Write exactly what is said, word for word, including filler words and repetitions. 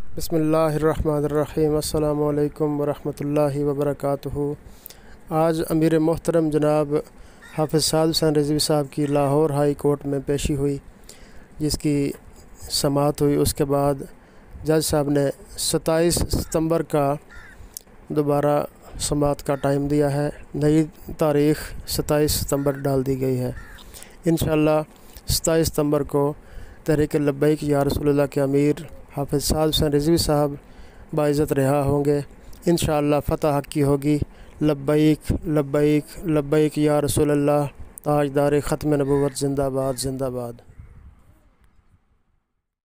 बिस्मिल्लाहिर्रहमानिर्रहीम। अस्सलामु अलैकुम वरहमतुल्लाहि वबरकातुहू। आज अमीर मोहतरम जनाब हाफिज़ साद हुसैन रिज़वी साहब की लाहौर हाई कोर्ट में पेशी हुई, जिसकी समाअत हुई। उसके बाद जज साहब ने सत्ताईस सितंबर का दोबारा समाअत का टाइम दिया है। नई तारीख़ सत्ताईस सितंबर डाल दी गई है। इंशाअल्लाह सत्ताईस सितंबर को तहरीक लब्बैक या रसूलुल्लाह के अमीर हाफिज़ साद हुसैन रिज़वी साहब बाइज़्ज़त रिहा होंगे। इंशाअल्लाह फ़तह हक़ की होगी। लब्बैक लब्बैक लब्बैक या रसूलल्लाह, ताजदार ख़त्म नबूवत ज़िंदाबाद ज़िंदाबाद।